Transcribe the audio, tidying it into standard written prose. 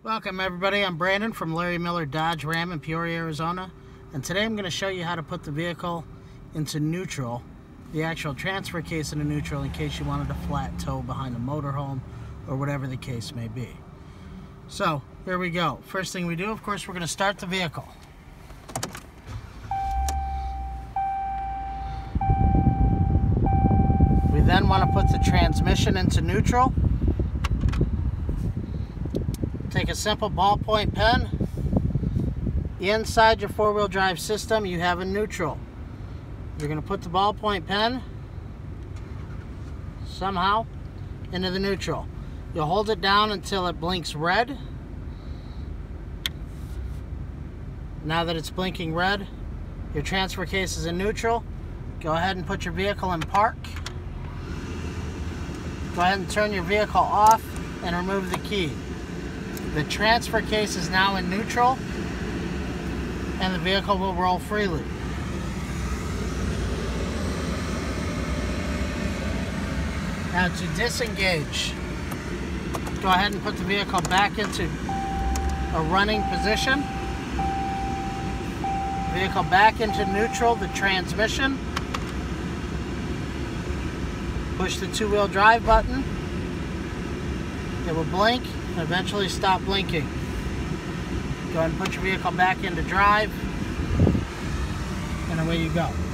Welcome everybody, I'm Brandon from Larry Miller Dodge Ram in Peoria, Arizona, and today I'm going to show you how to put the vehicle into neutral, the actual transfer case into neutral in case you wanted a flat tow behind a motorhome or whatever the case may be. So here we go. First thing we do, of course, we're going to start the vehicle. We then want to put the transmission into neutral. Take a simple ballpoint pen. Inside your four-wheel drive system, you have a neutral. You're going to put the ballpoint pen somehow into the neutral. You'll hold it down until it blinks red. Now that it's blinking red, your transfer case is in neutral. Go ahead and put your vehicle in park. Go ahead and turn your vehicle off and remove the key. The transfer case is now in neutral and the vehicle will roll freely. Now to disengage, go ahead and put the vehicle back into a running position. Vehicle back into neutral, the transmission. Push the two-wheel drive button. It will blink and eventually stop blinking. Go ahead and put your vehicle back into drive, and away you go.